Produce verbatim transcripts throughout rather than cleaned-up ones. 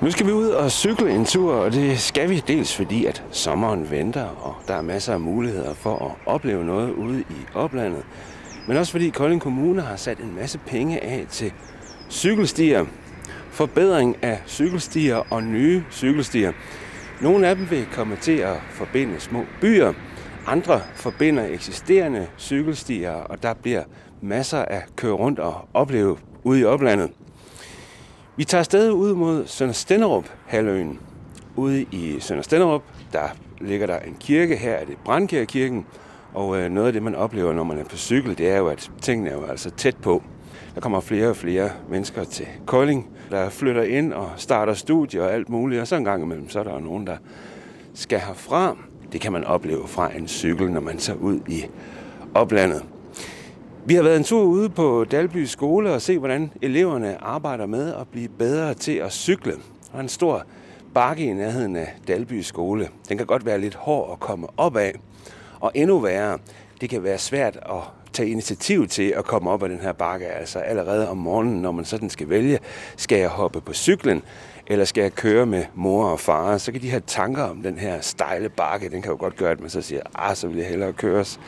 Nu skal vi ud og cykle en tur, og det skal vi dels fordi, at sommeren venter, og der er masser af muligheder for at opleve noget ude i oplandet. Men også fordi Kolding Kommune har sat en masse penge af til cykelstier, forbedring af cykelstier og nye cykelstier. Nogle af dem vil komme til at forbinde små byer, andre forbinder eksisterende cykelstier, og der bliver masser af køre rundt og opleve ude i oplandet. Vi tager afsted ud mod Sønder Stenderup-halvøen. Ude i Sønder Stenderup, der ligger der en kirke. Her er det Brandkjærkirken, og noget af det, man oplever, når man er på cykel, det er jo, at tingene er jo altså tæt på. Der kommer flere og flere mennesker til Kolding, der flytter ind og starter studier og alt muligt, og så en gang imellem, så er der nogen, der skal herfra. Det kan man opleve fra en cykel, når man tager ud i oplandet. Vi har været en tur ude på Dalby Skole og se, hvordan eleverne arbejder med at blive bedre til at cykle. Der er en stor bakke i nærheden af Dalby Skole. Den kan godt være lidt hård at komme op af. Og endnu værre, det kan være svært at tage initiativ til at komme op ad den her bakke. Altså allerede om morgenen, når man sådan skal vælge, skal jeg hoppe på cyklen, eller skal jeg køre med mor og far, så kan de have tanker om den her stejle bakke. Den kan jo godt gøre, at man så siger, ah, så vil jeg hellere køres.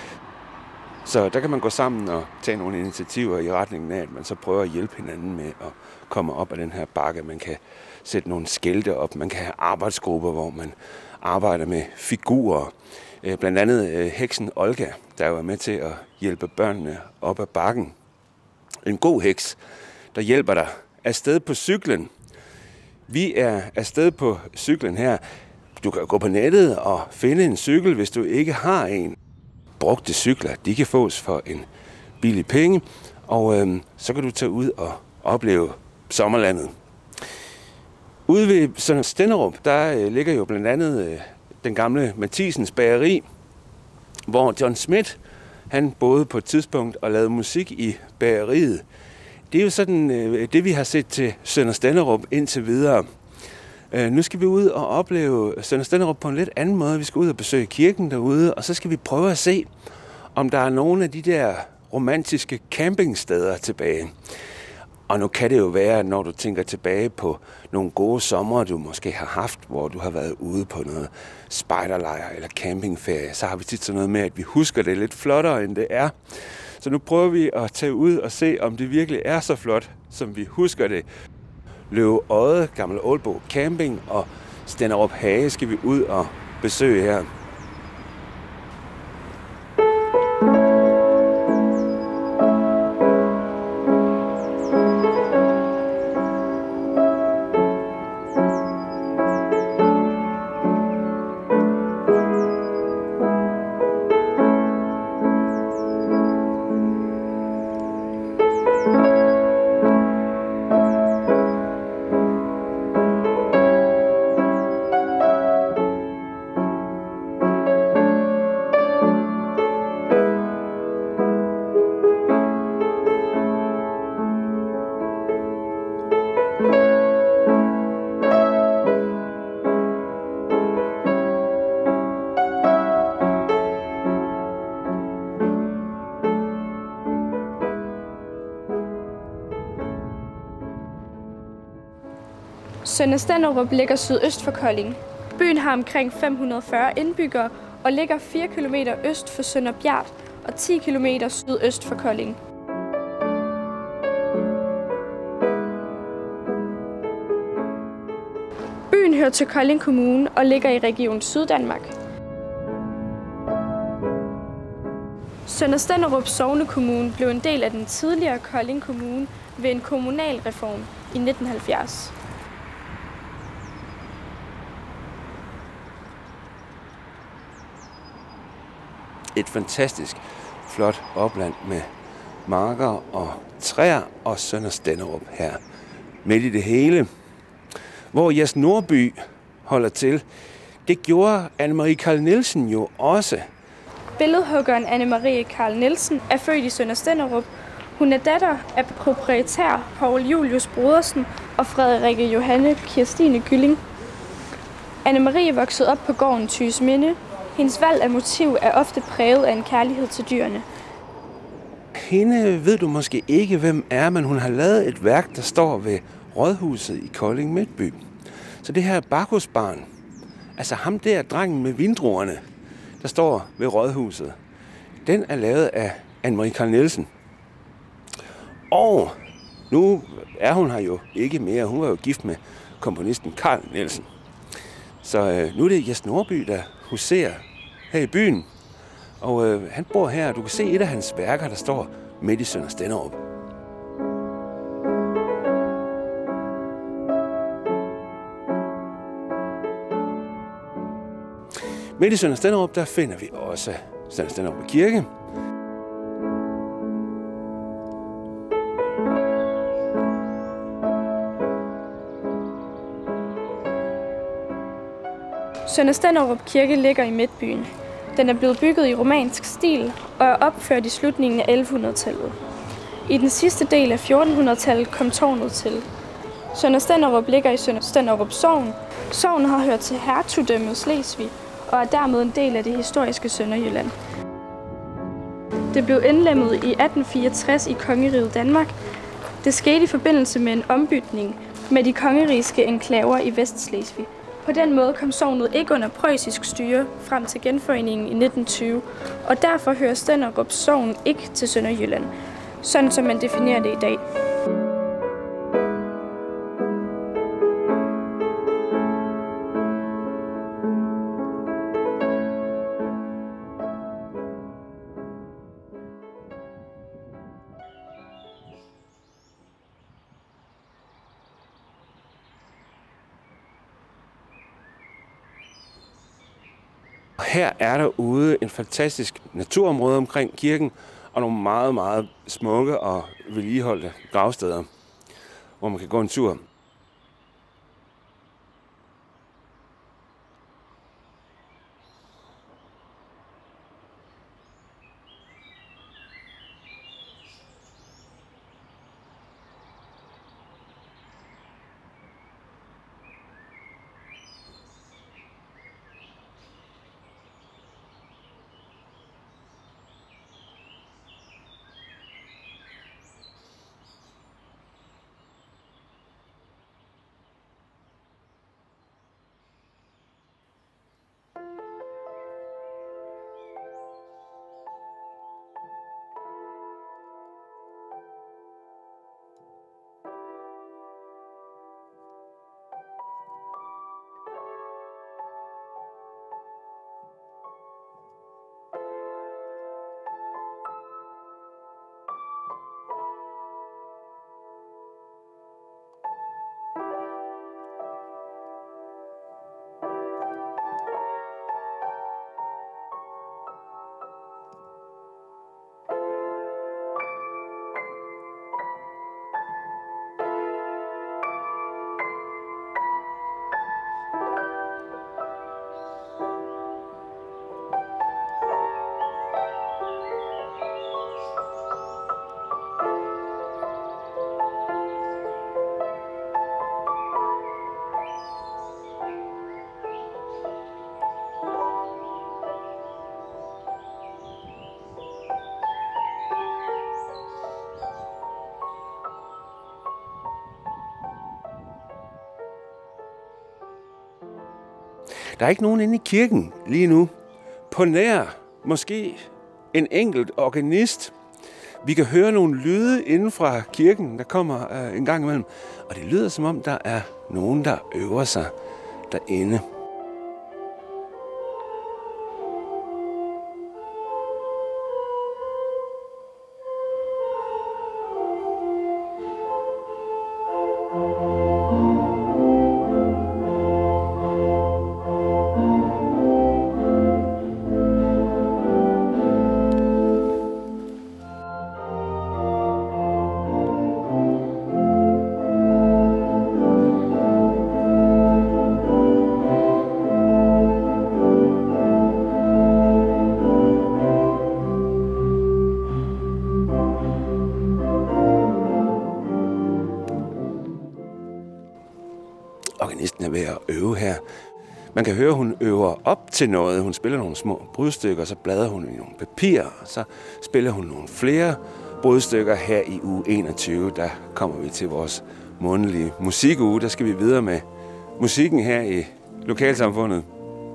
Så der kan man gå sammen og tage nogle initiativer i retningen af, at man så prøver at hjælpe hinanden med at komme op ad den her bakke. Man kan sætte nogle skilte op, man kan have arbejdsgrupper, hvor man arbejder med figurer. Blandt andet heksen Olga, der jo er med til at hjælpe børnene op ad bakken. En god heks, der hjælper dig afsted på cyklen. Vi er afsted på cyklen her. Du kan gå på nettet og finde en cykel, hvis du ikke har en. Brugte cykler, de kan fås for en billig penge, og øhm, så kan du tage ud og opleve sommerlandet. Ude ved Sønder Stenderup, der øh, ligger jo blandt andet øh, den gamle Mathisens Bageri, hvor John Schmidt, han boede på et tidspunkt og lavede musik i bageriet. Det er jo sådan øh, det, vi har set til Sønder Stenderup indtil videre. Uh, nu skal vi ud og opleve Sønder Stenderup på en lidt anden måde. Vi skal ud og besøge kirken derude, og så skal vi prøve at se, om der er nogle af de der romantiske campingsteder tilbage. Og nu kan det jo være, at når du tænker tilbage på nogle gode sommer, du måske har haft, hvor du har været ude på noget spejderlejr eller campingferie, så har vi tit sådan noget med, at vi husker det lidt flottere, end det er. Så nu prøver vi at tage ud og se, om det virkelig er så flot, som vi husker det. Løve Odde, Gammel Aalborg Camping og Stenderup Hage skal vi ud og besøge her. Sønder Stenderup ligger sydøst for Kolding. Byen har omkring fem hundrede og fyrre indbyggere og ligger fire kilometer øst for Sønder Bjert og ti kilometer sydøst for Kolding. Byen hører til Kolding Kommune og ligger i Region Syddanmark. Sønder Stenderup Sognekommune blev en del af den tidligere Kolding Kommune ved en kommunalreform i nitten halvfjerds. Et fantastisk flot opland med marker og træer og Sønder Stenderup her midt i det hele. Hvor Jes Nordby holder til, det gjorde Anne-Marie Carl Nielsen jo også. Billedhuggeren Anne-Marie Carl Nielsen er født i Sønder Stenderup. Hun er datter af proprietær Poul Julius Brodersen og Frederikke Johanne Kirstine Gylling. Anne-Marie voksede op på gården Tysminde. Hendes valg af motiv er ofte præget af en kærlighed til dyrene. Hende ved du måske ikke, hvem er, men hun har lavet et værk, der står ved Rådhuset i Kolding Midtby. Så det her Bacchusbarn, altså ham der drengen med vindruerne, der står ved rådhuset, den er lavet af Anne-Marie Carl Nielsen. Og nu er hun her jo ikke mere. Hun var jo gift med komponisten Carl Nielsen. Så øh, nu er det Jes Nordby, der huserer her i byen. Og øh, han bor her, og du kan se et af hans værker, der står midt i Sønder Stenderup. Midt i Sønder Stenderup, der finder vi også Sønder Stenderup Kirke. Sønder Stenderup Kirke ligger i midtbyen. Den er blevet bygget i romansk stil og er opført i slutningen af elleve-hundrede-tallet. I den sidste del af fjortenhundredetallet kom tårnet til. Sønder Stenderup ligger i Sønder Stenderup Sogn. Sognet har hørt til hertugdømmet Slesvig og er dermed en del af det historiske Sønderjylland. Det blev indlemmet i atten fireogtres i Kongeriget Danmark. Det skete i forbindelse med en ombytning med de kongeriske enklaver i Vestslesvig. På den måde kom sognet ikke under preussisk styre frem til genforeningen i nitten tyve, og derfor hører Stenderup Sogn ikke til Sønderjylland, sådan som man definerer det i dag. Her er der ude en fantastisk naturområde omkring kirken, og nogle meget, meget smukke og vedligeholdte gravsteder, hvor man kan gå en tur. Der er ikke nogen inde i kirken lige nu. På nær måske en enkelt organist. Vi kan høre nogle lyde inden fra kirken, der kommer øh, en gang imellem. Og det lyder som om, der er nogen, der øver sig derinde. Organisten er ved at øve her. Man kan høre, at hun øver op til noget. Hun spiller nogle små brudstykker, så bladrer hun i nogle papirer, og så spiller hun nogle flere brudstykker her i uge enogtyve. Der kommer vi til vores månedlige musikuge. Der skal vi videre med musikken her i lokalsamfundet.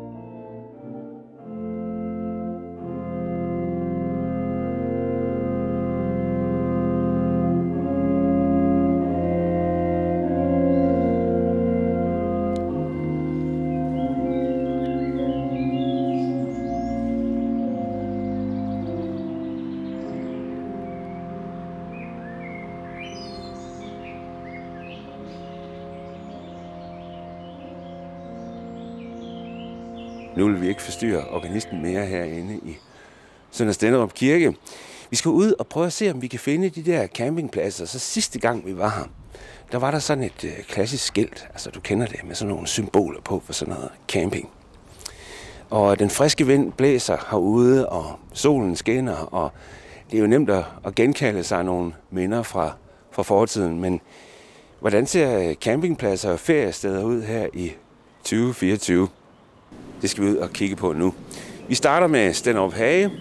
Nu vil vi ikke forstyrre organisten mere herinde i Sønder Stenderup Kirke. Vi skal ud og prøve at se, om vi kan finde de der campingpladser. Så sidste gang vi var her, der var der sådan et øh, klassisk skilt. Altså du kender det, med sådan nogle symboler på for sådan noget camping. Og den friske vind blæser herude, og solen skinner, og det er jo nemt at, at genkalde sig nogle minder fra, fra fortiden. Men hvordan ser campingpladser og feriesteder ud her i tyve fireogtyve? Det skal vi ud og kigge på nu. Vi starter med Stenderup Hage.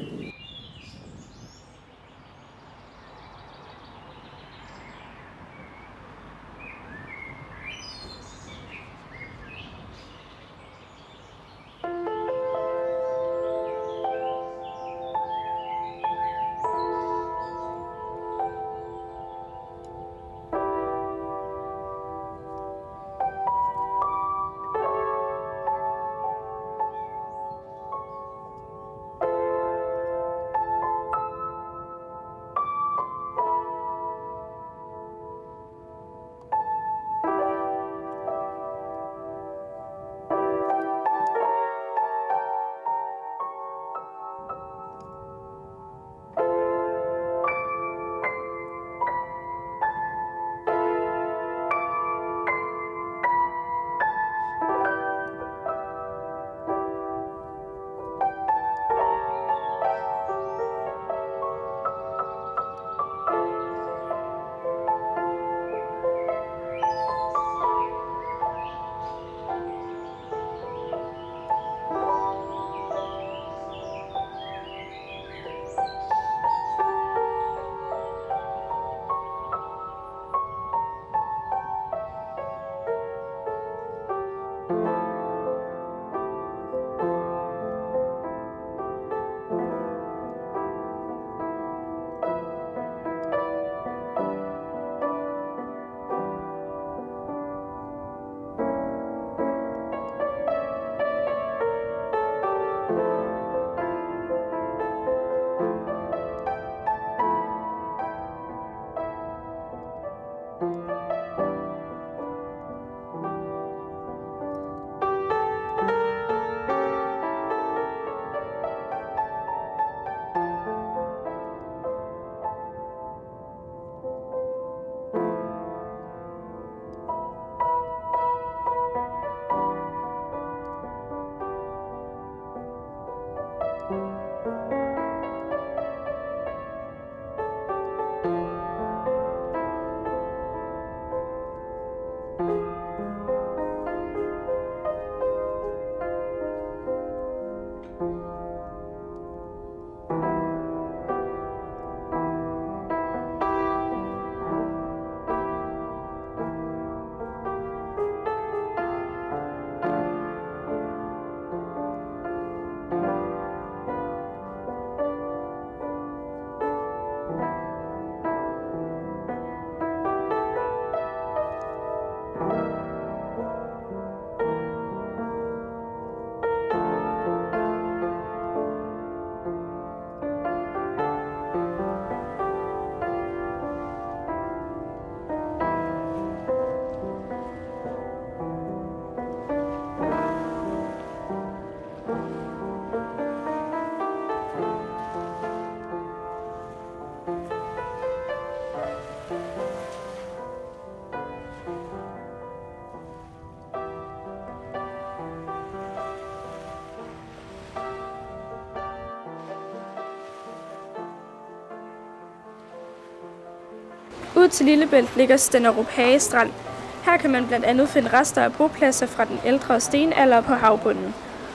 Ud til Lillebælt ligger Stenderup Hage Strand. Her kan man blandt andet finde rester af bopladser fra den ældre stenalder på havbunden.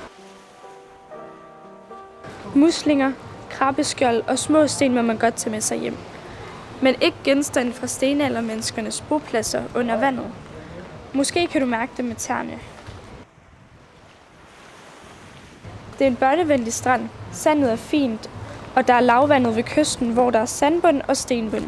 Muslinger, krabbeskjold og små sten må man godt tage med sig hjem. Men ikke genstande fra stenaldermenneskernes bopladser under vandet. Måske kan du mærke det med tæerne. Det er en børnevenlig strand. Sandet er fint, og der er lavvandet ved kysten, hvor der er sandbund og stenbund.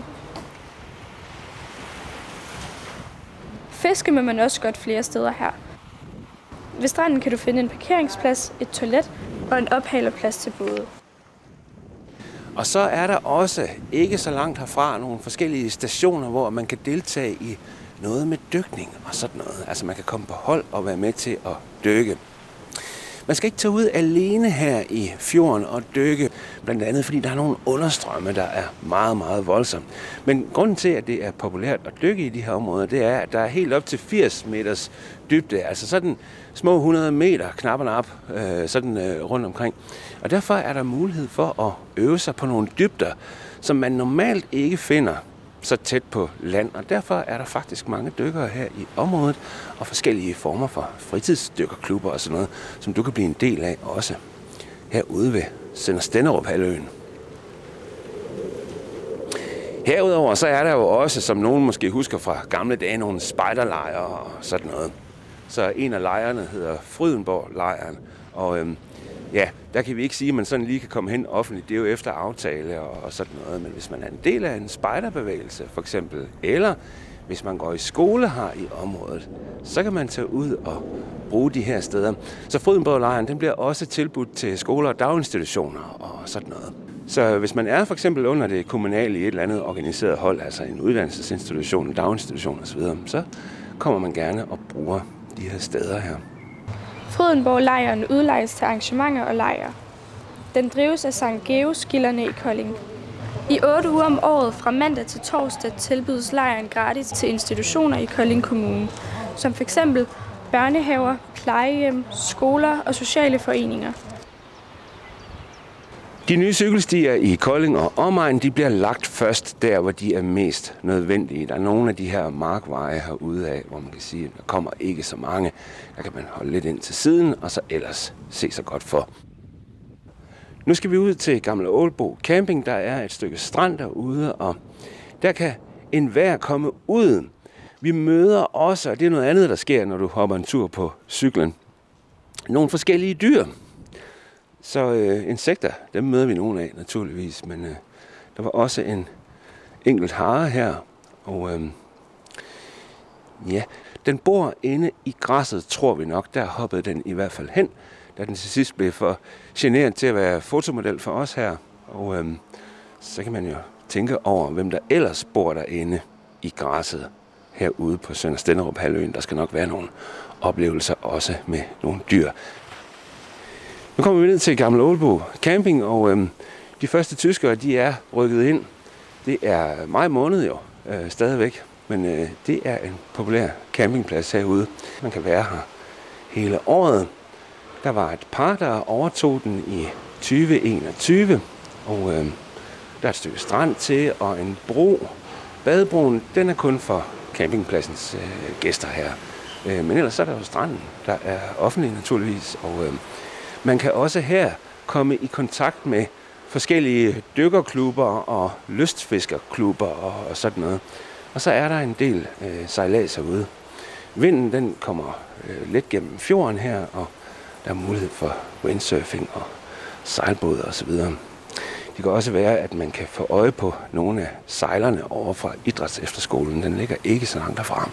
Fiske må man også godt flere steder her. Ved stranden kan du finde en parkeringsplads, et toilet og en ophalerplads til både. Og så er der også, ikke så langt herfra, nogle forskellige stationer, hvor man kan deltage i noget med dykning og sådan noget. Altså man kan komme på hold og være med til at dykke. Man skal ikke tage ud alene her i fjorden og dykke, blandt andet fordi der er nogle understrømme, der er meget, meget voldsomme. Men grunden til, at det er populært at dykke i de her områder, det er, at der er helt op til firs meters dybde, altså sådan små hundrede meter, knapperne op, øh, sådan øh, rundt omkring. Og derfor er der mulighed for at øve sig på nogle dybder, som man normalt ikke finder så tæt på land, og derfor er der faktisk mange dykkere her i området, og forskellige former for fritidsdykkerklubber og sådan noget, som du kan blive en del af også herude ved Sønder Stenderup-halvøen. Herudover så er der jo også, som nogen måske husker fra gamle dage, nogle spejderlejre og sådan noget. Så en af lejrene hedder Frydenborg-lejren, og øhm, ja, der kan vi ikke sige, at man sådan lige kan komme hen offentligt. Det er jo efter aftale og, og sådan noget. Men hvis man er en del af en spejderbevægelse, for eksempel, eller hvis man går i skole her i området, så kan man tage ud og bruge de her steder. Så Frydenborg-lejren, den bliver også tilbudt til skoler og daginstitutioner og sådan noget. Så hvis man er for eksempel under det kommunale i et eller andet organiseret hold, altså en uddannelsesinstitution, en daginstitution osv., så kommer man gerne og bruger de her steder her. Frydenborg-lejren udlejes til arrangementer og lejre. Den drives af Sankt Georg-gilderne i Kolding. I otte uger om året fra mandag til torsdag tilbydes lejren gratis til institutioner i Kolding Kommune, som f.eks. børnehaver, plejehjem, skoler og sociale foreninger. De nye cykelstier i Kolding og omegn, de bliver lagt først der, hvor de er mest nødvendige. Der er nogle af de her markveje herude af, hvor man kan sige, at der kommer ikke så mange. Der kan man holde lidt ind til siden, og så ellers se sig godt for. Nu skal vi ud til Gammel Ålbo Camping. Der er et stykke strand derude, og der kan enhver komme ud. Vi møder også, og det er noget andet, der sker, når du hopper en tur på cyklen, nogle forskellige dyr. Så øh, insekter, dem møder vi nogle af naturligvis, men øh, der var også en enkelt hare her, og øh, ja, den bor inde i græsset, tror vi nok. Der hoppede den i hvert fald hen, da den til sidst blev for generet til at være fotomodel for os her. Og øh, så kan man jo tænke over, hvem der ellers bor derinde i græsset herude på Sønder Stenderup-halvøen. Der skal nok være nogle oplevelser også med nogle dyr. Nu kommer vi ned til Gammel Ålbo Camping, og øhm, de første tyskere, de er rykket ind. Det er maj måned jo, øh, stadigvæk, men øh, det er en populær campingplads herude. Man kan være her hele året. Der var et par, der overtog den i tyve enogtyve, og øh, der er et stykke strand til, og en bro. Badebroen, den er kun for campingpladsens øh, gæster her. Øh, men ellers er der jo stranden, der er offentlig naturligvis, og øh, man kan også her komme i kontakt med forskellige dykkerklubber og lystfiskerklubber og, og sådan noget. Og så er der en del øh, sejlads herude. Vinden den kommer øh, let gennem fjorden her, og der er mulighed for windsurfing og sejlbåde osv. Det kan også være, at man kan få øje på nogle af sejlerne over fra idrætsefterskolen. Den ligger ikke så langt derfra.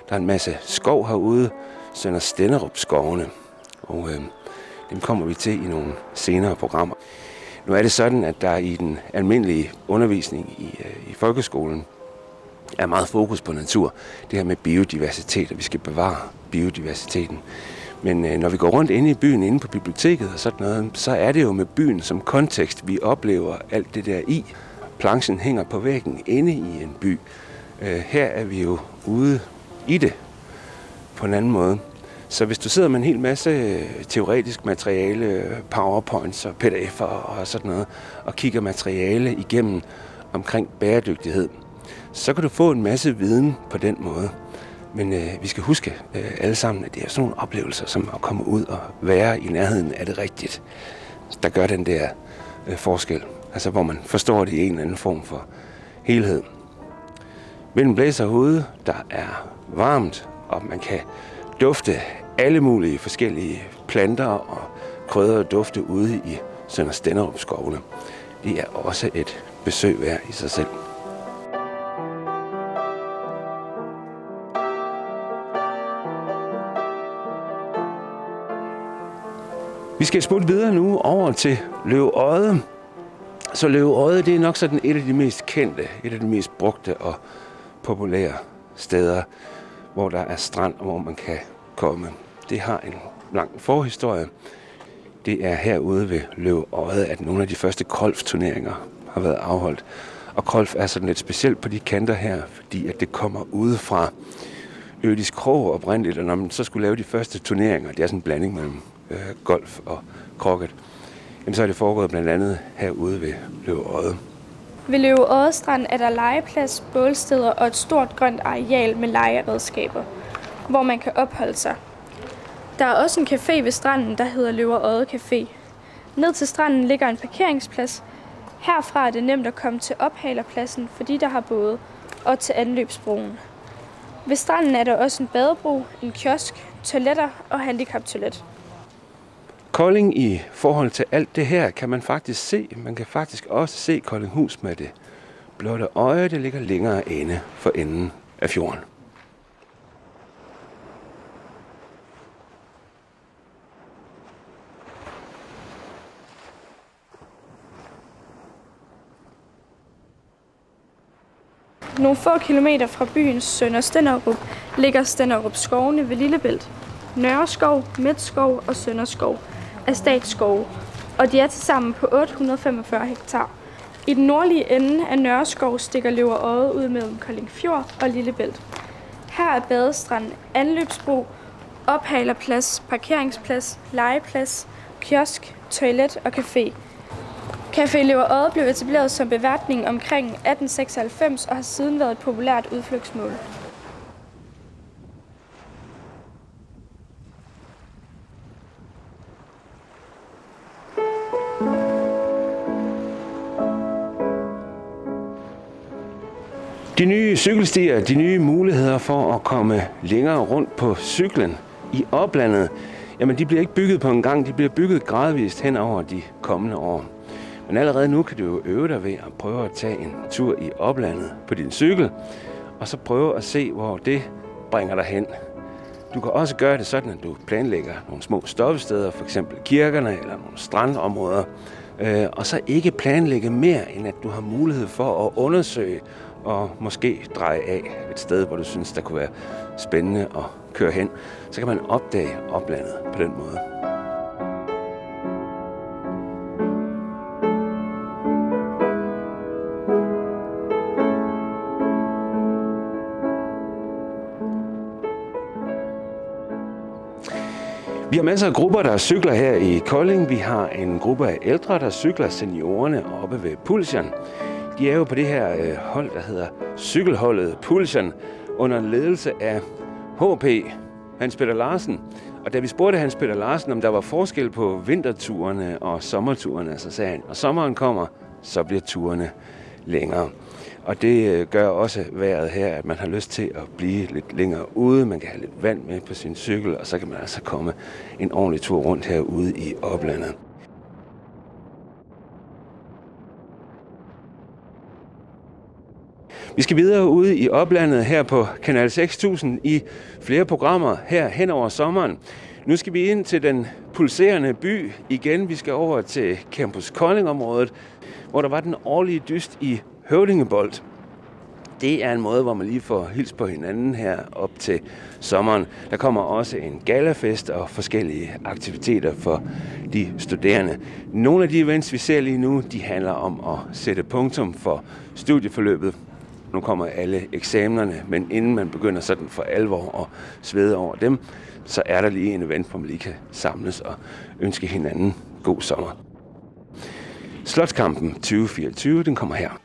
Der er en masse skov herude, Sønder Stenderup skovene, og øh, dem kommer vi til i nogle senere programmer. Nu er det sådan, at der i den almindelige undervisning i, øh, i folkeskolen er meget fokus på natur. Det her med biodiversitet, og vi skal bevare biodiversiteten. Men øh, når vi går rundt inde i byen, inde på biblioteket og sådan noget, så er det jo med byen som kontekst, vi oplever alt det der i. Planchen hænger på væggen inde i en by. Øh, her er vi jo ude i det på en anden måde. Så hvis du sidder med en hel masse teoretisk materiale, powerpoints og P D F'er og sådan noget, og kigger materiale igennem omkring bæredygtighed, så kan du få en masse viden på den måde. Men øh, vi skal huske øh, alle sammen, at det er sådan nogle oplevelser, som at komme ud og være i nærheden af det rigtigt, der gør den der øh, forskel. Altså hvor man forstår det i en eller anden form for helhed. Vinden blæser herude, der er varmt, og man kan dufte alle mulige forskellige planter og krydder og dufte ude i Sønder Stenderup skovene. Det er også et besøg værd i sig selv. Vi skal smutte videre nu over til Løve Odde. Så Løve Odde, det er nok sådan et af de mest kendte, et af de mest brugte og populære steder, hvor der er strand og hvor man kan komme. Det har en lang forhistorie. Det er herude ved Løve Odde, at nogle af de første golfturneringer har været afholdt. Og golf er sådan lidt specielt på de kanter her, fordi at det kommer ude fra Ødis Krog oprindeligt, og når man så skulle lave de første turneringer, det er sådan en blanding mellem øh, golf og cricket, jamen så er det foregået blandt andet herude ved Løve Odde. Ved Løve Odde Strand er der legeplads, bålsteder og et stort grønt areal med legeredskaber, hvor man kan opholde sig. Der er også en café ved stranden, der hedder Løve Odde Café. Ned til stranden ligger en parkeringsplads. Herfra er det nemt at komme til ophalerpladsen, fordi der har både, og til anløbsbroen. Ved stranden er der også en badebro, en kiosk, toiletter og handicaptoilet. Kolding i forhold til alt det her kan man faktisk se. Man kan faktisk også se Koldinghus med det blotte øje. Det ligger længere inde for enden af fjorden. Nogle få kilometer fra byens Sønder Stenderup ligger Stenderup skovene ved Lillebælt. Nørreskov, Midtskov og Sønderskov er statsskove, og de er tilsammen på otte hundrede og femogfyrre hektar. I den nordlige ende af Nørreskov stikker Løve Odde ud mellem Kolding Fjord og Lillebælt. Her er badestrand, anløbsbro, ophalerplads, parkeringsplads, legeplads, kiosk, toilet og café. Café Løve Odde blev etableret som beværtning omkring atten seksoghalvfems og har siden været et populært udflugtsmål. De nye cykelstier, de nye muligheder for at komme længere rundt på cyklen i oplandet, jamen de bliver ikke bygget på en gang, de bliver bygget gradvist hen over de kommende år. Men allerede nu kan du jo øve dig ved at prøve at tage en tur i oplandet på din cykel, og så prøve at se, hvor det bringer dig hen. Du kan også gøre det sådan, at du planlægger nogle små stoppesteder, f.eks. kirkerne eller nogle strandområder, øh, og så ikke planlægge mere, end at du har mulighed for at undersøge og måske dreje af et sted, hvor du synes, der kunne være spændende at køre hen. Så kan man opdage oplandet på den måde. Vi har masser af grupper, der cykler her i Kolding. Vi har en gruppe af ældre, der cykler, seniorerne oppe ved Pulsion. De er jo på det her hold, der hedder Cykelholdet Pulsion, under ledelse af H P, Hans Peter Larsen. Og da vi spurgte Hans Peter Larsen, om der var forskel på vinterturene og sommerturene, så sagde han, når sommeren kommer, så bliver turene længere. Og det gør også vejret her, at man har lyst til at blive lidt længere ude. Man kan have lidt vand med på sin cykel, og så kan man altså komme en ordentlig tur rundt herude i oplandet. Vi skal videre ude i oplandet her på Kanal seks tusind i flere programmer her hen over sommeren. Nu skal vi ind til den pulserende by igen. Vi skal over til Campus Kolding-området, hvor der var den årlige dyst i Høvdingebold. Det er en måde, hvor man lige får hils på hinanden her op til sommeren. Der kommer også en galafest og forskellige aktiviteter for de studerende. Nogle af de events, vi ser lige nu, de handler om at sætte punktum for studieforløbet. Nu kommer alle eksamenerne, men inden man begynder sådan for alvor at svede over dem, så er der lige en event, hvor man lige kan samles og ønske hinanden god sommer. Slotskampen tyve fireogtyve, den kommer her.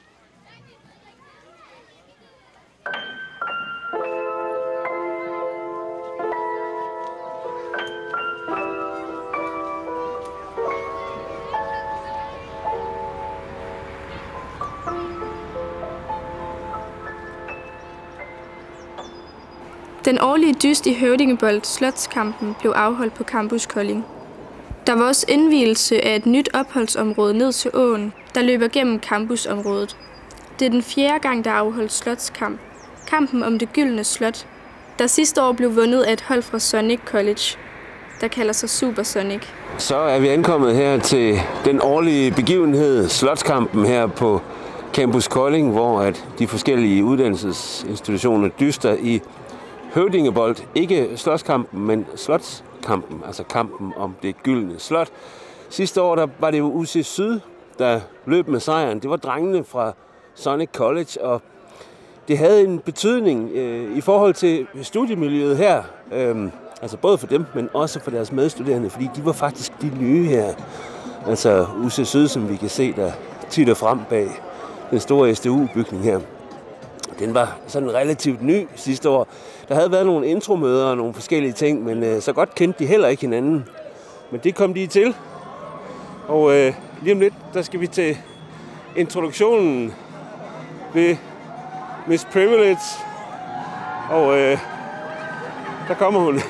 Den årlige dyst i Høvdingebold, Slotskampen, blev afholdt på Campus Kolding. Der var også indvielse af et nyt opholdsområde ned til åen, der løber gennem campusområdet. Det er den fjerde gang, der er afholdt slotskamp. Kampen om det gyldne slot, der sidste år blev vundet af et hold fra Sonic College, der kalder sig Super Sonic. Så er vi ankommet her til den årlige begivenhed, Slotskampen her på Campus Kolding, hvor at de forskellige uddannelsesinstitutioner dyster i Høvdingebold. Ikke slotskampen, men slotskampen, altså kampen om det gyldne slot. Sidste år der var det jo U C Syd, der løb med sejren. Det var drengene fra Sonic College, og det havde en betydning øh, i forhold til studiemiljøet her. Øh, altså både for dem, men også for deres medstuderende, fordi de var faktisk de nye her. Altså U C Syd, som vi kan se, der titter frem bag den store S D U-bygning her. Den var sådan relativt ny sidste år. Der havde været nogle intromøder og nogle forskellige ting, men øh, så godt kendte de heller ikke hinanden. Men det kom de til. Og øh, lige om lidt, der skal vi til introduktionen ved Miss Privilege. Og øh, der kommer hun.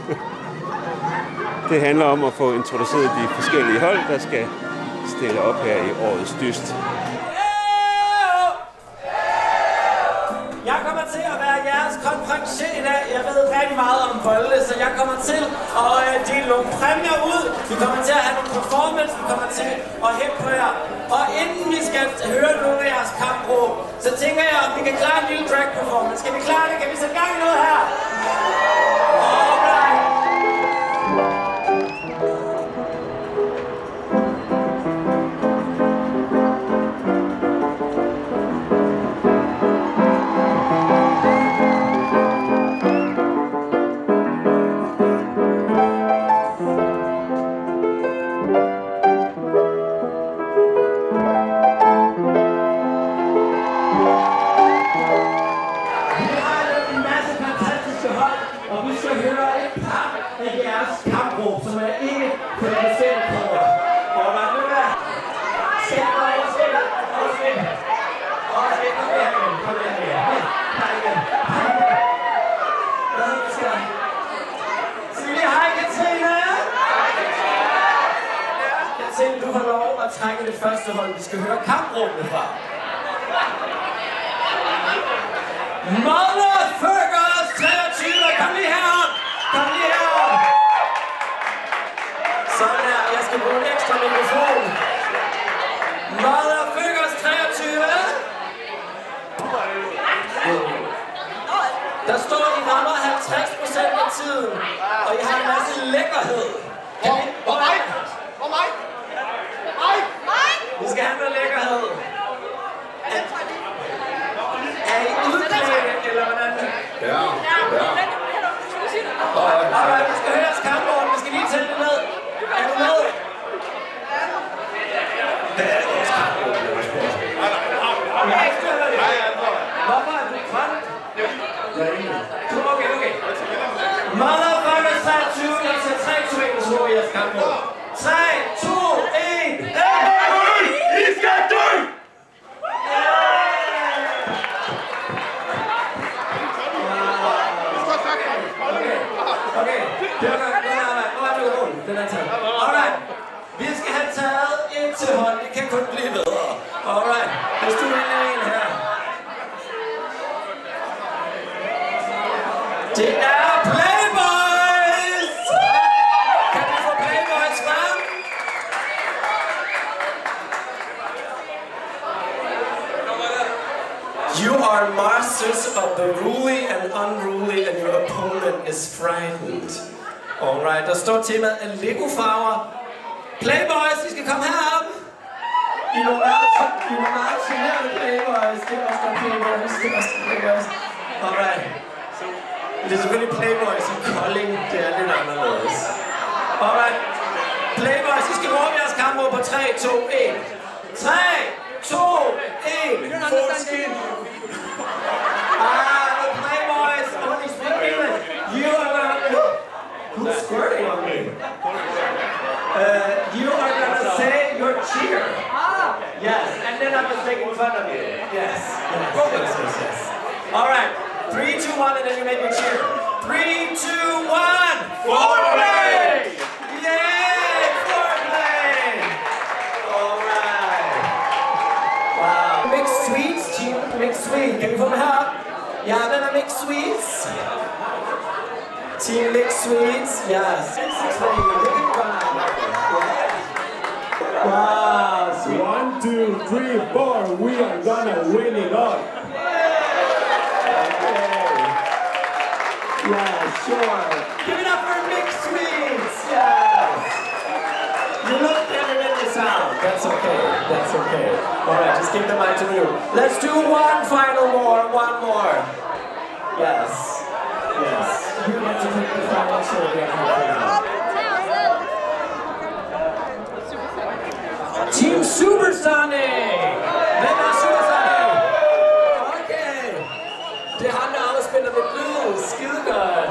Det handler om at få introduceret de forskellige hold, der skal stille op her i årets dyst. Jeg kommer til at være jeres konferencier i dag. Jeg ved rigtig meget om bolde, så jeg kommer til at dele nogle præmier ud. Vi kommer til at have nogle performance, vi kommer til at hæppe på jer. Og inden vi skal høre nogle af jeres kampråb, så tænker jeg, om vi kan klare en lille drag performance. Skal vi klare det? Kan vi sætte gang i noget her? Alright. Trække det første hold, vi skal høre kampråbene fra. Motherfuckers treogtyve, kom lige herop! Kom lige herop! Sådan her, jeg skal bruge en ekstra mikrofon. Motherfuckers treogtyve! Der står, I rammer halvtreds procent af tiden, og I har en masse lækkerhed. Kan vi... Hvor mig? Hvor mig? Vi skal have noget lækkerhed. Er, er I udklædte, eller hvordan? Ja, ja. Alright, vi skal høre jeres kampråb. Vi skal lige tælle det ned. Er du med? Det er vores kampråb. Hvorfor er du kvart? Okay, okay. Motherfuckers treogtyve, jeg siger tre, to, en, og så i jeres kampråb. tre, to, en, I skal dø! Okay, det var godt arbejde. Nu er det jo roligt. Den er taget. Alright. Vi skal have taget et til hold. Det kan kun blive bedre. Alright. Hvis du er en her. mixes of the ruly and unruly, and your opponent is frightened. Alright, der står temaet af Lego-farver. Playboys, I skal komme herop. I er nogle meget generede Playboys. Det er også der Playboys. Det er også der Playboys. Alright. Det er selvfølgelig Playboys i Kolding. Det er lidt anderledes. Alright. Playboys, I skal råbe jeres kampråb på tre, to, et. tre, to, et. Full skin. Ah, the Playboys. Only speak English. You are gonna... Who's squirting on me? Uh, you are gonna say your cheer. Yes, and then I'm just making fun of you. Yes, yes, yes, yes, yes. Alright, three, two, one, and then you make me cheer. Three, two, one. Foreplay! Yay! Foreplay! Alright. Wow. Mixed sweets, team. Mixed sweets. Can you put me up? Yeah, I'm gonna mix sweets. Team mixed sweets. Yes. Wow. Sweet. One, two, three, four. We are gonna win it all. Yeah, sure. Give it up for mixed sweets. Yes. You look better than you sound. That's okay. That's okay. All right, just give the mic to you. Let's do one final more. One more. Yes. Yes. You get to pick the final show. We have to Team Supersonic. Hvem er Supersonic? Okay. Det er ham, der afspiller med blues. Skide godt.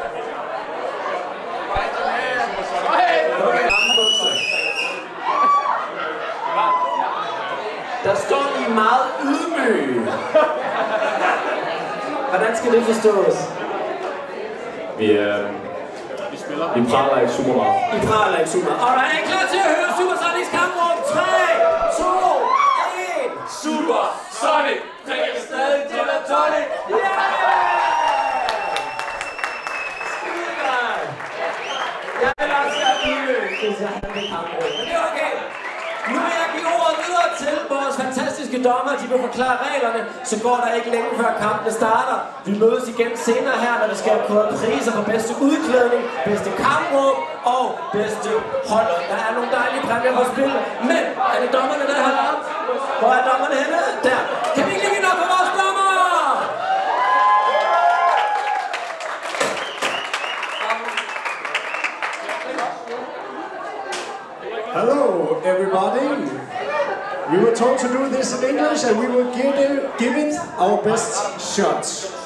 Der står I meget ydmyge. Hvordan skal det forstås? Vi, øh, vi spiller. Vi praler ikke super meget. I praler ikke super meget. Alright, er I klar til at høre Supersonics kampråb? tre, to, et. Supersonic! Drikker vi stadig gin og tonic? Yeah! Skide godt. Jeg vil også være ydmyg, hvis jeg havde det kampråb. Men det er okay. Nu vil jeg give ordet videre til vores fantastiske dommer. De vil forklare reglerne, så går der ikke længe før kampene starter. Vi mødes igen senere her, når der skal kåre priser for bedste udklædning, bedste kampråb og bedste hold. Der er nogle dejlige præmier på spil. Men er det dommerne, der har op? Hvor er dommerne henne? Der. Kan vi ikke lægge op for vores dommer? Hello, everybody. We were told to do this in English, and we will give it, give it our best shot.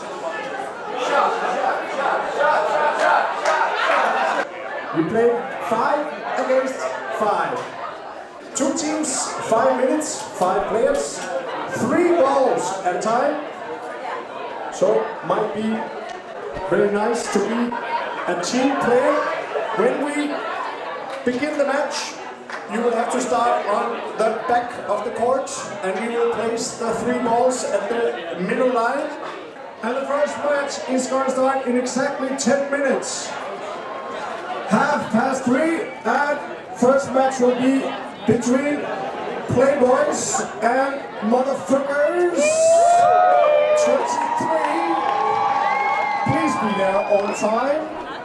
We play five against five. Two teams, five minutes, five players, three balls at a time. So might be very nice to be a team player. When we begin the match, you will have to start on the back of the court, and we will place the three balls at the middle line. And the first match is going to start in exactly ten minutes. Half past three, and first match will be between Playboys and Motherfuckers twenty-three. Please be there on time.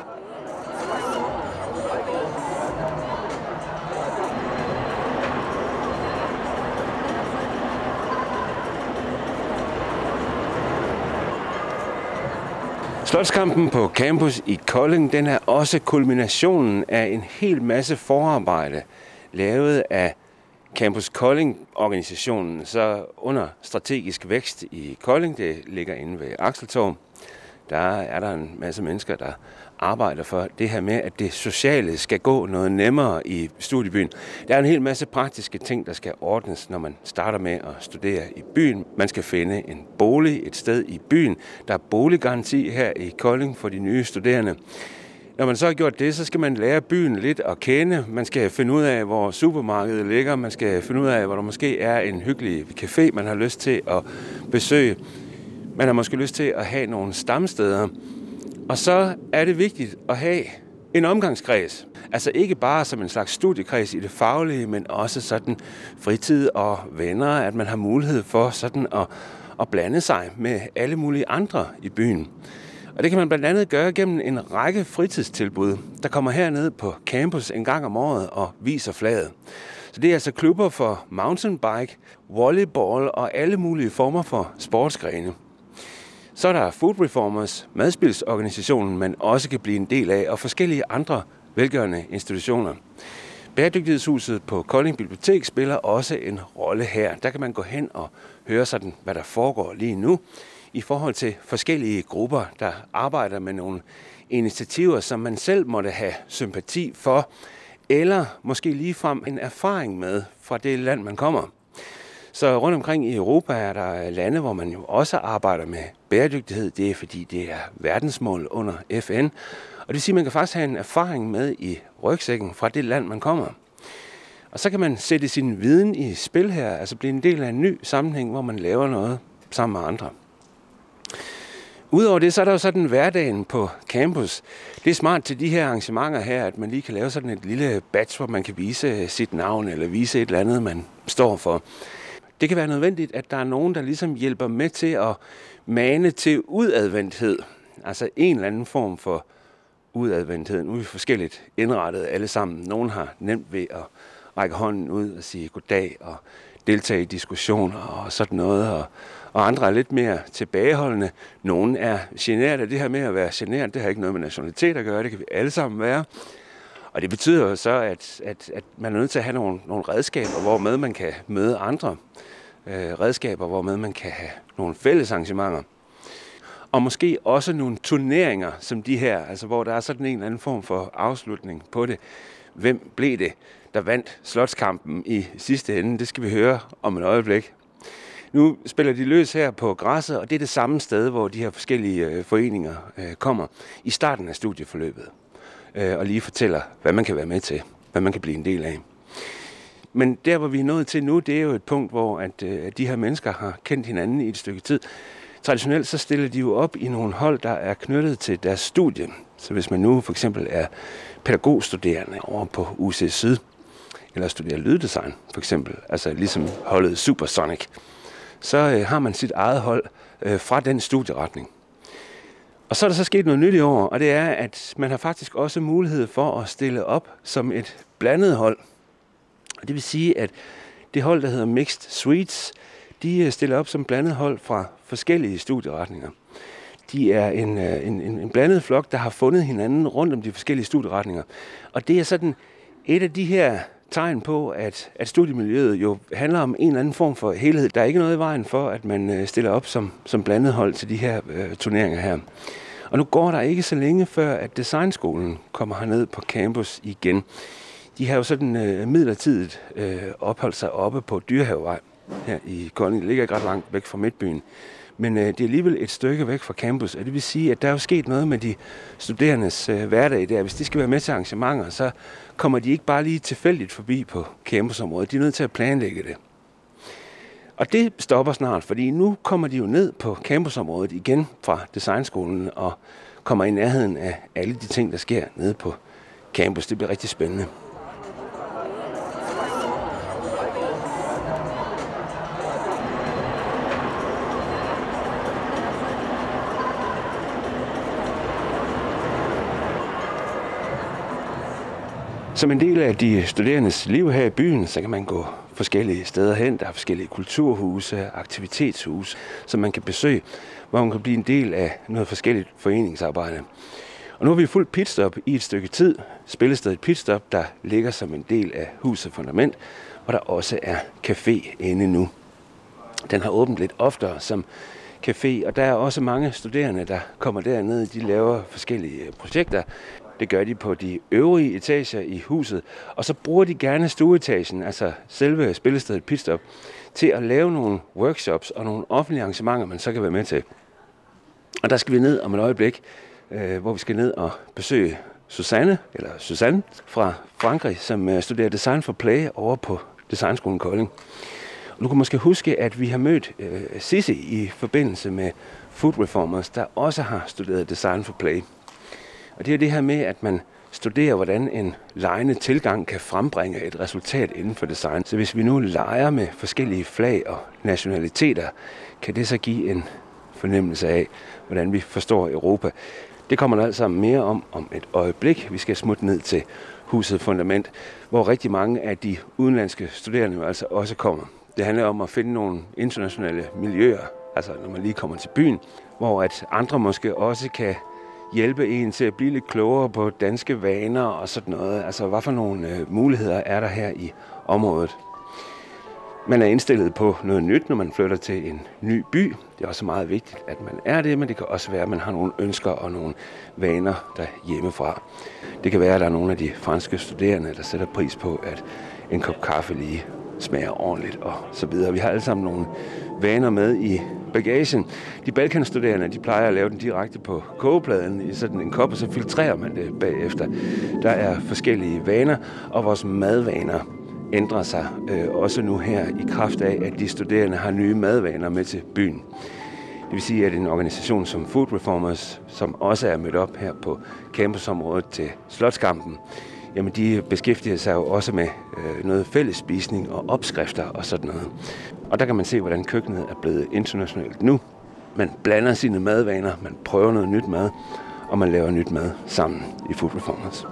Slotskampen på campus i Kolding, den er også kulminationen af en hel masse forarbejde, lavet af Campus Kolding-organisationen, så under strategisk vækst i Kolding, det ligger inde ved Axeltorv. Der er der en masse mennesker, der arbejder for det her med, at det sociale skal gå noget nemmere i studiebyen. Der er en hel masse praktiske ting, der skal ordnes, når man starter med at studere i byen. Man skal finde en bolig et sted i byen. Der er boliggaranti her i Kolding for de nye studerende. Når man så har gjort det, så skal man lære byen lidt at kende. Man skal finde ud af, hvor supermarkedet ligger. Man skal finde ud af, hvor der måske er en hyggelig café, man har lyst til at besøge. Man har måske lyst til at have nogle stamsteder. Og så er det vigtigt at have en omgangskreds. Altså ikke bare som en slags studiekreds i det faglige, men også sådan fritid og venner, at man har mulighed for sådan at, og blande sig med alle mulige andre i byen. Og det kan man blandt andet gøre gennem en række fritidstilbud, der kommer herned på campus en gang om året og viser flaget. Så det er altså klubber for mountainbike, volleyball og alle mulige former for sportsgrene. Så er der Food Reformers, madspilsorganisationen, man også kan blive en del af, og forskellige andre velgørende institutioner. Bæredygtighedshuset på Kolding Bibliotek spiller også en rolle her. Der kan man gå hen og høre sådan, hvad der foregår lige nu i forhold til forskellige grupper, der arbejder med nogle initiativer, som man selv måtte have sympati for, eller måske ligefrem en erfaring med fra det land, man kommer. Så rundt omkring i Europa er der lande, hvor man jo også arbejder med bæredygtighed. Det er fordi, det er verdensmål under F N. Og det vil sige, at man kan faktisk have en erfaring med i rygsækken fra det land, man kommer. Og så kan man sætte sin viden i spil her, altså blive en del af en ny sammenhæng, hvor man laver noget sammen med andre. Udover det, så er der jo sådan hverdagen på campus. Det er smart til de her arrangementer her, at man lige kan lave sådan et lille badge, hvor man kan vise sit navn eller vise et eller andet, man står for. Det kan være nødvendigt, at der er nogen, der ligesom hjælper med til at mane til udadvendthed. Altså en eller anden form for udadvendthed. Nu er vi forskelligt indrettet alle sammen. Nogen har nemt ved at række hånden ud og sige goddag og deltage i diskussioner og sådan noget. Og, og andre er lidt mere tilbageholdende. Nogen er generet af det her med at være generet. Det har ikke noget med nationalitet at gøre. Det kan vi alle sammen være. Og det betyder jo så, at, at, at man er nødt til at have nogle, nogle redskaber, hvor med man kan møde andre. Øh, redskaber, hvor med man kan have nogle fælles arrangementer. Og måske også nogle turneringer som de her, altså hvor der er sådan en eller anden form for afslutning på det. Hvem blev det, der vandt slotskampen i sidste ende? Det skal vi høre om et øjeblik. Nu spiller de løs her på græsset, og det er det samme sted, hvor de her forskellige øh, foreninger øh, kommer i starten af studieforløbet. Øh, og lige fortæller, hvad man kan være med til, hvad man kan blive en del af. Men der, hvor vi er nået til nu, det er jo et punkt, hvor at, øh, de her mennesker har kendt hinanden i et stykke tid. Traditionelt så stiller de jo op i nogle hold, der er knyttet til deres studie. Så hvis man nu for eksempel er pædagogstuderende over på U C Syd, eller studerer lyddesign for eksempel, altså ligesom holdet Supersonic, så øh, har man sit eget hold øh, fra den studieretning. Og så er der så sket noget nyt i år, og det er, at man har faktisk også mulighed for at stille op som et blandet hold. Og det vil sige, at det hold, der hedder Mixed Suites, de stiller op som blandet hold fra forskellige studieretninger. De er en, en, en blandet flok, der har fundet hinanden rundt om de forskellige studieretninger. Og det er sådan et af de her tegn på, at, at studiemiljøet jo handler om en eller anden form for helhed. Der er ikke noget i vejen for, at man stiller op som, som blandet hold til de her øh, turneringer her. Og nu går der ikke så længe før, at Designskolen kommer herned på campus igen. De har jo sådan øh, midlertidigt øh, opholdt sig oppe på Dyrehavevej her i Kolding. Det ligger ikke ret langt væk fra midtbyen. Men øh, det er alligevel et stykke væk fra campus, og det vil sige, at der er jo sket noget med de studerendes øh, hverdag der. Hvis de skal være med til arrangementer, så kommer de ikke bare lige tilfældigt forbi på campusområdet. De er nødt til at planlægge det. Og det stopper snart, fordi nu kommer de jo ned på campusområdet igen fra Designskolen og kommer i nærheden af alle de ting, der sker nede på campus. Det bliver rigtig spændende. Som en del af de studerendes liv her i byen, så kan man gå forskellige steder hen. Der er forskellige kulturhuse, aktivitetshuse, som man kan besøge, hvor man kan blive en del af noget forskelligt foreningsarbejde. Og nu har vi fuldt pitstop i et stykke tid. Spillestedet Pitstop, der ligger som en del af huset Fundament, hvor der også er café inde nu. Den har åbent lidt oftere som café, og der er også mange studerende, der kommer derned. De laver forskellige projekter. Det gør de på de øvrige etager i huset, og så bruger de gerne stueetagen, altså selve spillestedet Pitstop, til at lave nogle workshops og nogle offentlige arrangementer, man så kan være med til. Og der skal vi ned om et øjeblik, øh, hvor vi skal ned og besøge Susanne, eller Susanne fra Frankrig, som studerer Design for Play over på Designskolen Kolding. Og du kan måske huske, at vi har mødt øh, Sissi i forbindelse med Food Reformers, der også har studeret Design for Play. Og det er det her med, at man studere, hvordan en legende tilgang kan frembringe et resultat inden for design. Så hvis vi nu leger med forskellige flag og nationaliteter, kan det så give en fornemmelse af, hvordan vi forstår Europa. Det kommer der altså mere om om et øjeblik. Vi skal smutte ned til Huset Fundament, hvor rigtig mange af de udenlandske studerende altså også kommer. Det handler om at finde nogle internationale miljøer, altså når man lige kommer til byen, hvor at andre måske også kan hjælpe en til at blive lidt klogere på danske vaner og sådan noget. Altså, hvad for nogle øh, muligheder er der her i området? Man er indstillet på noget nyt, når man flytter til en ny by. Det er også meget vigtigt, at man er det, men det kan også være, at man har nogle ønsker og nogle vaner der hjemmefra. Det kan være, at der er nogle af de franske studerende, der sætter pris på, at en kop kaffe lige smager ordentligt og så videre. Vi har alle sammen nogle vaner med i bagagen. De balkanstuderende, de plejer at lave den direkte på kogepladen i sådan en kop, og så filtrerer man det bagefter. Der er forskellige vaner, og vores madvaner ændrer sig øh, også nu her i kraft af, at de studerende har nye madvaner med til byen. Det vil sige, at en organisation som Food Reformers, som også er mødt op her på campusområdet til Slotskampen, jamen de beskæftiger sig jo også med øh, noget fællesspisning og opskrifter og sådan noget. Og der kan man se, hvordan køkkenet er blevet internationalt nu. Man blander sine madvaner, man prøver noget nyt mad, og man laver nyt mad sammen i Food Reformers.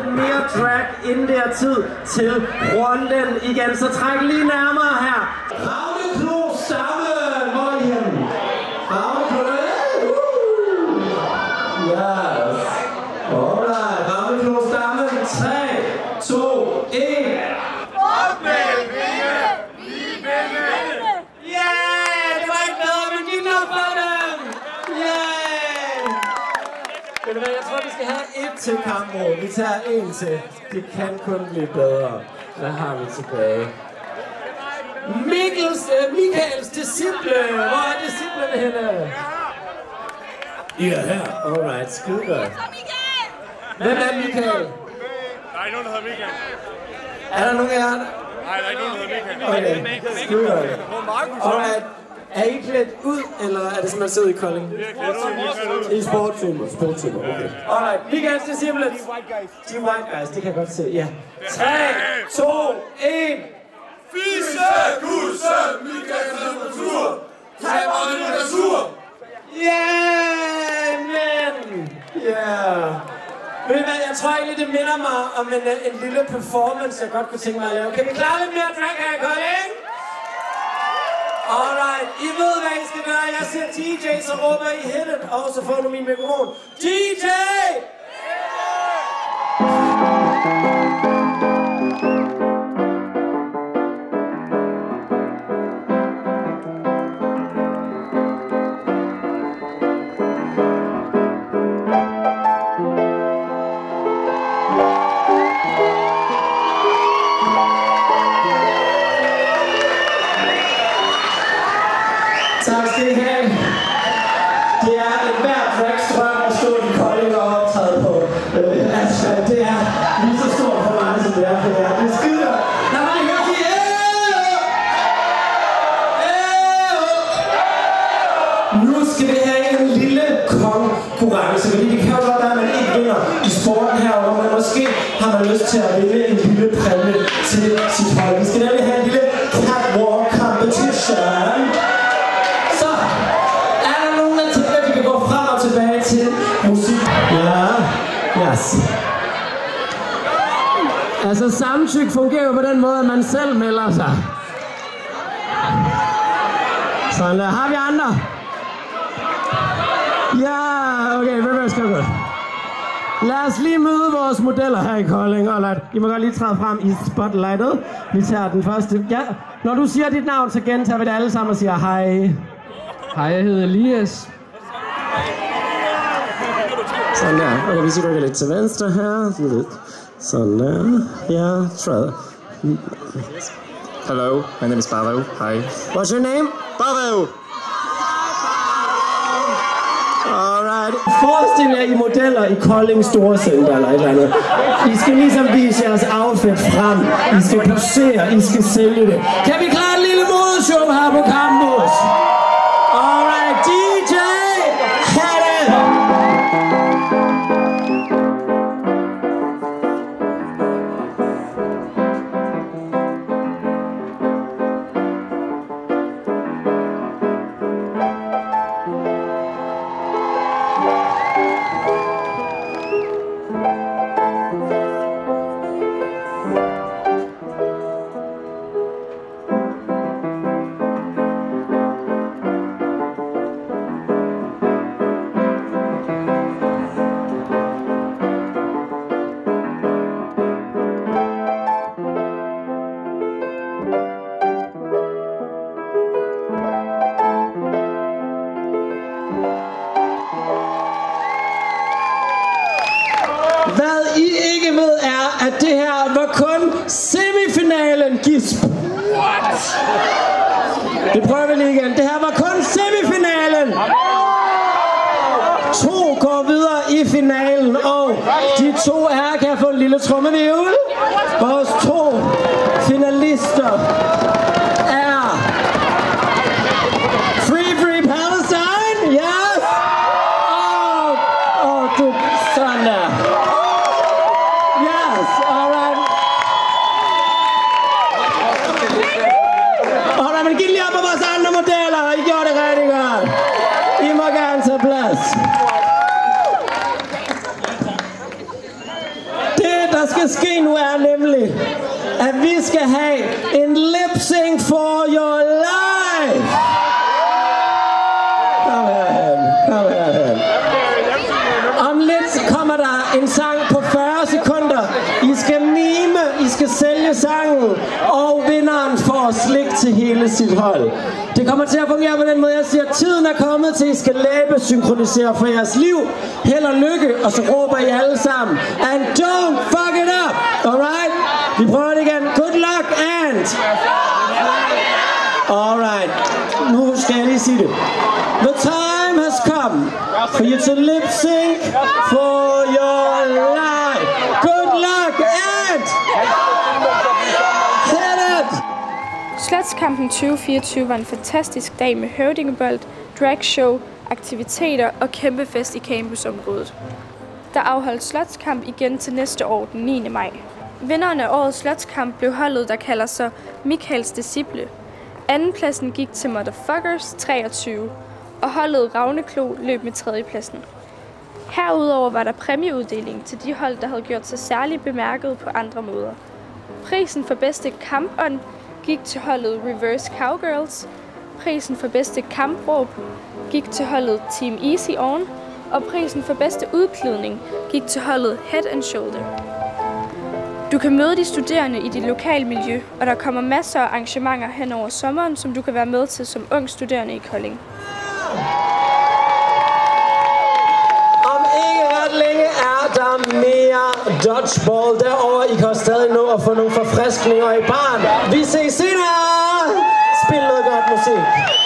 lidt mere drag inden det er tid til runden igen. Så træk lige nærmere her. Ravneklo sammen! Hvor er I henne? Ravneklo, uh! Yes! Alright, Ravneklo sammen. tre, to, et. Op med vinge! Vi vinder! Yeah! Det var ikke bedre, men giv den op for dem! Yeah! Ved du hvad, jeg tror, vi skal have et til kampråd. Vi tager en til. Det kan kun blive bedre. Hvad har vi tilbage? Mikkels, uh, Michaels disciple. Hvor er disciplene henne? I er her. Alright, skide godt. Hvem er Michael? Der er ikke nogen, der hedder Michael. Er der nogen af jer? Nej, der er ikke nogen, der hedder Michael. Okay, skide godt. Alright. Er I klædt ud, eller er det som at sidde i Kolding? Vi er klædt ud. I sportstimer. Sportstimer, okay. Alright, Michaels disciple. De white guys, det kan jeg godt se, ja. tre, to, et. Fisse, kusse, Michaels temperatur. Kameren er sur. Yeah, men! Yeah. Ved I hvad, jeg tror egentlig, det minder mig om en, en lille performance, jeg godt kunne tænke mig at lave. Kan vi klare lidt mere drag her i Kolding? Alright, I ved hvad I skal gøre. Jeg siger D J, så råber I hit it, og så får du min mikrofon. D J! Tak skal I have. Det er et hvert dragstrøm at stå i Kolding og optræde på. Øh, altså, det er lige så stort for mig, som det er for jer. Det er skide. Lad mig lige høre sige, æh! Nu skal vi have en lille konkurrence, fordi det kan jo godt være, at man ikke vinder i sporten herovre, men måske har man lyst til at vinde en lille præmie til sit hold. Vi skal nemlig have en lille catwalk competition. Til musik. Ja, yes. Altså samtykke fungerer jo på den måde, at man selv melder sig. Sådan der. Har vi andre? Ja, okay, very, very good. Lad os lige møde vores modeller her i Kolding. Alright, I må godt lige træde frem i spotlightet. Vi tager den første. Ja, når du siger dit navn, så gentager vi det alle sammen og siger hej. Hej, jeg hedder Elias. Sådan der. Okay, hvis du rykker lidt til venstre her. Sådan der. Ja, træd. Hello, my name is Pavel. Hi. What's your name? Pavel! Alright. Forestil jer I modeller i Kolding Storcenter eller et eller andet. I skal ligesom vise jeres outfit frem. I skal posere, I skal sælge det. Kan vi klare et lille modeshow her på campus? Alright, D J! Hit it! Hvad I ikke ved er, at det her var kun semifinalen, gisp. What? Det prøver vi lige igen. Det her var kun semifinalen. To går videre i finalen, og de to her kan få en lille trommevirvel. Vores to finalister er Free Free Palestine, yes, og, og du, sådan der. Yes, alright. Alright, men giv lige op på vores andre modeller. I gjorde det rigtig godt. I må gerne tage plads. Det der nu er nemlig, at vi skal have en lip sync for your life. Kom herhen, kom herhen. Om lidt kommer der en sang på fyrre sekunder. I skal mime, I skal sælge sangen, og vinderen får slik til hele sit hold. Det kommer til at fungere på den måde, jeg siger, tiden er kommet til, I skal læbesynkronisere for jeres liv. Held og lykke, og så råber I alle sammen. And don't fuck it up, alright? Vi prøver det igen. Good luck and... Alright, nu skal jeg lige sige det. The time has come for you to lip sync for your life. Good luck and... Hit it! Slotskampen tyve fireogtyve var en fantastisk dag med høvdingebold, dragshow, aktiviteter og kæmpefest i campusområdet. Der afholdt slotskamp igen til næste år den niende maj. Vinderen af årets slotskamp blev holdet, der kalder sig Michaels Disciple. Andenpladsen gik til Motherfuckers treogtyve, og holdet Ravneklo løb med tredjepladsen. Herudover var der præmieuddeling til de hold, der havde gjort sig særligt bemærket på andre måder. Prisen for bedste kampånd gik til holdet Reverse Cowgirls. Prisen for bedste kampråb gik til holdet Team Easy On. Og prisen for bedste udklædning gik til holdet Head and Shoulder. Du kan møde de studerende i dit lokale miljø, og der kommer masser af arrangementer hen over sommeren, som du kan være med til som ung studerende i Kolding. Om ikke ret længe er der mere dodgeball derovre. I kan stadig nå at få nogle forfriskninger i baren. Vi ses senere! Spil noget godt musik.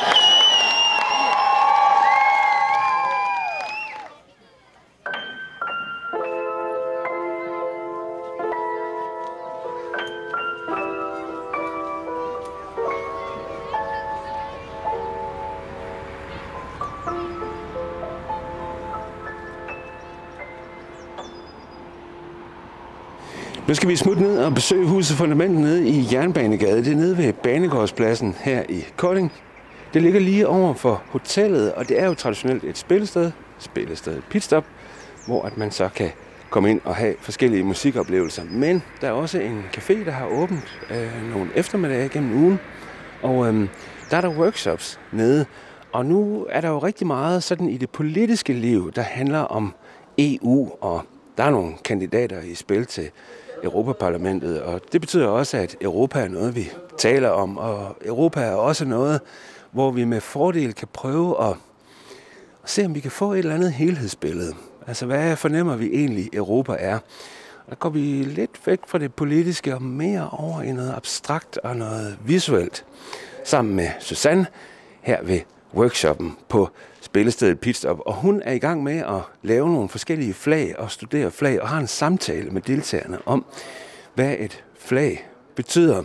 Nu skal vi smutte ned og besøge Huset Fundament nede i Jernbanegade. Det er nede ved Banegårdspladsen her i Kolding. Det ligger lige over for hotellet, og det er jo traditionelt et spillested, spillested pitstop, hvor at man så kan komme ind og have forskellige musikoplevelser. Men der er også en café, der har åbent øh, nogle eftermiddage gennem ugen, og øh, der er der workshops nede. Og nu er der jo rigtig meget sådan i det politiske liv, der handler om E U, og der er nogle kandidater i spil til Europaparlamentet, og det betyder også, at Europa er noget, vi taler om, og Europa er også noget, hvor vi med fordel kan prøve at se, om vi kan få et eller andet helhedsbillede. Altså, hvad fornemmer vi egentlig, Europa er? Og der går vi lidt væk fra det politiske og mere over i noget abstrakt og noget visuelt, sammen med Susanne her ved workshoppen på spillestedet Pitstop, og hun er i gang med at lave nogle forskellige flag og studere flag og har en samtale med deltagerne om, hvad et flag betyder.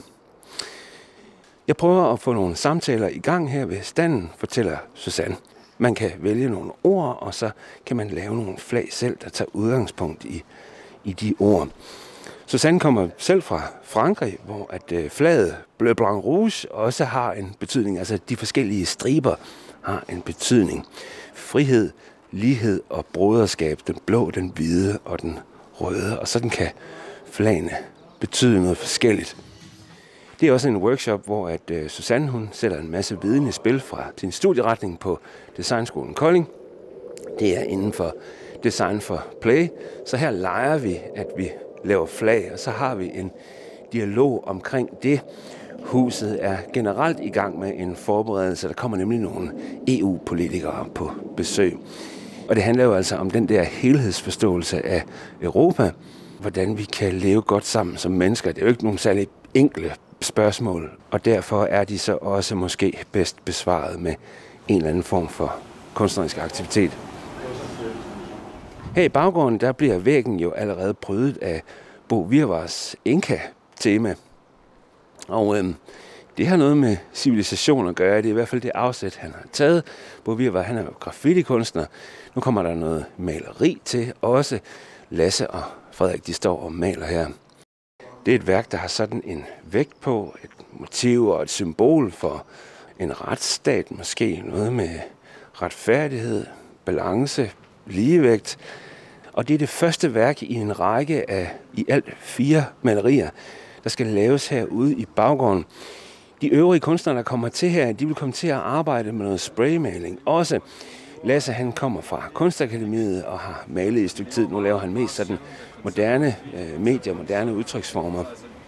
Jeg prøver at få nogle samtaler i gang her ved standen, fortæller Susanne. Man kan vælge nogle ord, og så kan man lave nogle flag selv, der tager udgangspunkt i, i de ord. Susanne kommer selv fra Frankrig, hvor at flaget Bleu Blanc Rouge også har en betydning, altså de forskellige striber har en betydning. Frihed, lighed og broderskab, den blå, den hvide og den røde, og sådan kan flagene betyde noget forskelligt. Det er også en workshop, hvor at Susanne hun sætter en masse viden i spil fra sin studieretning på Designskolen Kolding. Det er inden for Design for Play, så her leger vi, at vi laver flag, og så har vi en dialog omkring det. Huset er generelt i gang med en forberedelse. Der kommer nemlig nogle E U-politikere på besøg. Og det handler jo altså om den der helhedsforståelse af Europa. Hvordan vi kan leve godt sammen som mennesker. Det er jo ikke nogen særlig enkle spørgsmål. Og derfor er de så også måske bedst besvaret med en eller anden form for kunstnerisk aktivitet. Her i baggrunden, der bliver væggen jo allerede prydet af Bo Virvars Inka-tema. Og øhm, det har noget med civilisation at gøre. Det er i hvert fald det afsæt, han har taget. Bo Virvar, han er jo graffiti-kunstner. Nu kommer der noget maleri til. Også Lasse og Frederik, de står og maler her. Det er et værk, der har sådan en vægt på, et motiv og et symbol for en retsstat. Måske noget med retfærdighed, balance, ligevægt. Og det er det første værk i en række af i alt fire malerier, der skal laves herude i baggården. De øvrige kunstnere, der kommer til her, de vil komme til at arbejde med noget spraymaling. Også Lasse, han kommer fra Kunstakademiet og har malet i et stykke tid. Nu laver han mest sådan moderne øh, medier, moderne udtryksformer,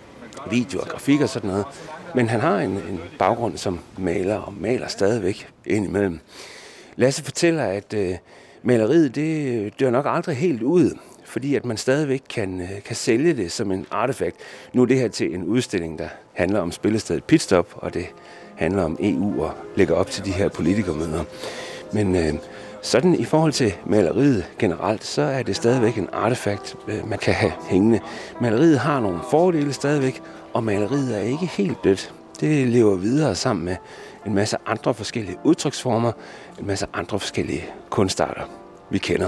video og grafik og sådan noget. Men han har en, en baggrund som maler og maler stadigvæk indimellem. Lasse fortæller, at øh, maleriet det dør nok aldrig helt ud, fordi at man stadigvæk kan, øh, kan sælge det som en artefakt. Nu er det her til en udstilling, der handler om spillestedet Pitstop, og det handler om E U og lægger op til de her politikermøder. Men øh, sådan i forhold til maleriet generelt, så er det stadigvæk en artefakt, øh, man kan have hængende. Maleriet har nogle fordele stadigvæk, og maleriet er ikke helt dødt. Det lever videre sammen med en masse andre forskellige udtryksformer, en masse andre forskellige kunstarter, vi kender.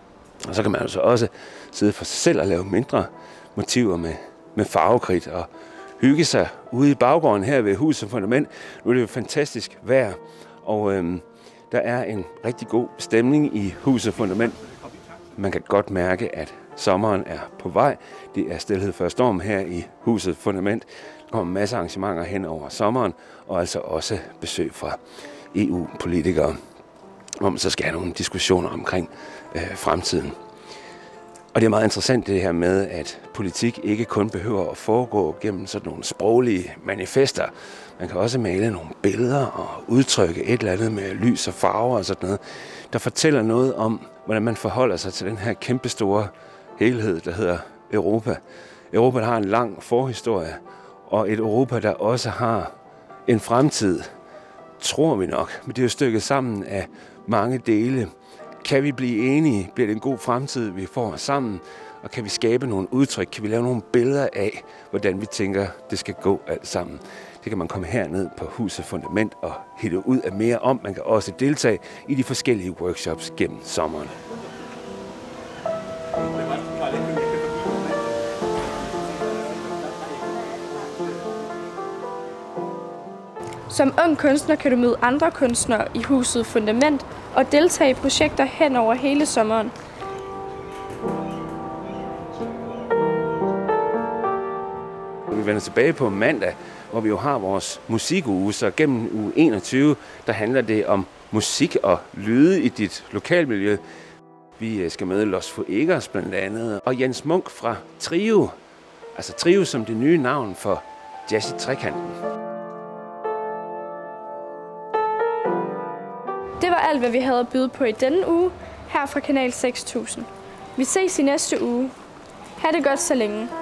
Og så kan man altså også sidde for sig selv og lave mindre motiver med, med farvekridt og hygge sig ude i baggården her ved Huset Fundament. Nu er det jo fantastisk vejr, og øhm, der er en rigtig god stemning i Huset Fundament. Man kan godt mærke, at sommeren er på vej. Det er stilhed før storm her i Huset Fundament. Der kommer masser af arrangementer hen over sommeren, og altså også besøg fra E U-politikere, hvor man så skal have nogle diskussioner omkring øh, fremtiden. Og det er meget interessant det her med, at politik ikke kun behøver at foregå gennem sådan nogle sproglige manifester. Man kan også male nogle billeder og udtrykke et eller andet med lys og farver og sådan noget, der fortæller noget om, hvordan man forholder sig til den her kæmpestore helhed, der hedder Europa. Europa har en lang forhistorie, og et Europa, der også har en fremtid, tror vi nok. Men det er jo stykket sammen af mange dele. Kan vi blive enige? Bliver det en god fremtid, vi får sammen? Og kan vi skabe nogle udtryk? Kan vi lave nogle billeder af, hvordan vi tænker, det skal gå alt sammen? Det kan man komme herned på Huset Fundament og hitte ud af mere om. Man kan også deltage i de forskellige workshops gennem sommeren. Som ung kunstner kan du møde andre kunstnere i Huset Fundament og deltage i projekter hen over hele sommeren. Vi vender tilbage på mandag, hvor vi jo har vores musikuge, så gennem uge enogtyve, der handler det om musik og lyde i dit lokalmiljø. Vi skal møde Los Fuegos blandt andet, og Jens Munk fra Trio, altså Trio som det nye navn for Jazz i Trekanten. Det var alt, hvad vi havde at byde på i denne uge, her fra Kanal seks tusind. Vi ses i næste uge. Ha' det godt så længe.